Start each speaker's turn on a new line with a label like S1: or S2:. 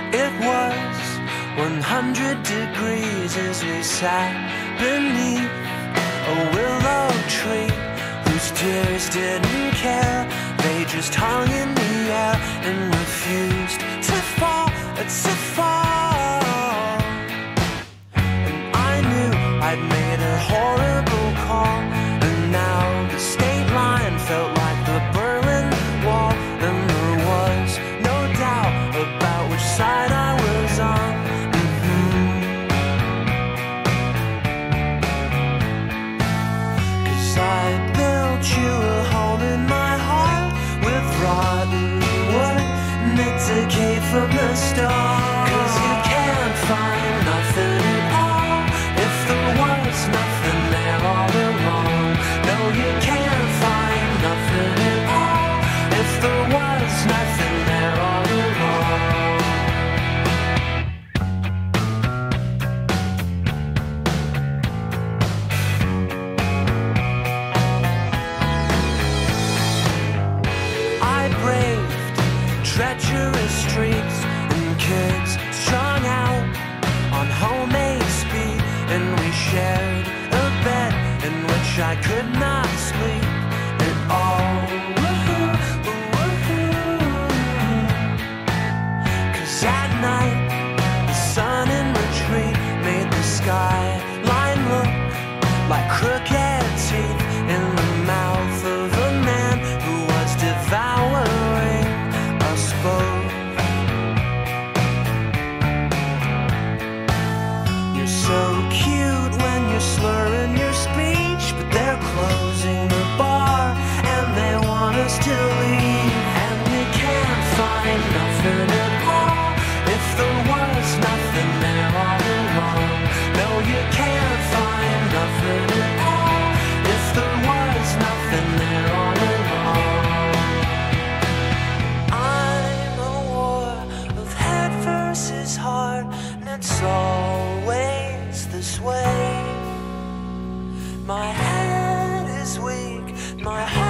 S1: It was 100 degrees as we sat beneath a willow tree whose tears didn't care. They just hung in the air and refused to fall, to fall. And I knew I'd made a horrible call, and now the state line felt like the Berlin Wall, and there was no doubt about which side I was on. Cause I built you a home in my heart with rotten wood, and it decayed from the start. Cause you can't find nothing at all if there was nothing there all along. No, you can't find nothing at all if there was nothing there all along. I braved treacherous streets and kids strung out on homemade speed, and we shared a bed in which I could not sleep at all. Cause at night the sun in retreat made the skyline look like crooked teeth in the mouth of a man who was devouring us both. You're so cute when you're slurring your speech, but they're closing the bar and they want us to leave. And we can't find nothing at all if there was nothing there all along. No, you can't find nothing at all if there was nothing there all along. I'm a war of head versus heart, and it's always this way. My head is weak, my heart